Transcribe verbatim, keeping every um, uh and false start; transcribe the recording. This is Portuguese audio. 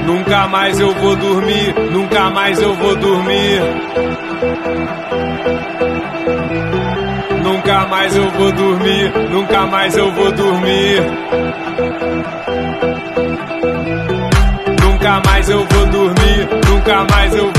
Nunca mais eu vou dormir, nunca mais eu vou dormir. Nunca mais eu vou dormir, nunca mais eu vou dormir. Nunca mais eu vou dormir, nunca mais eu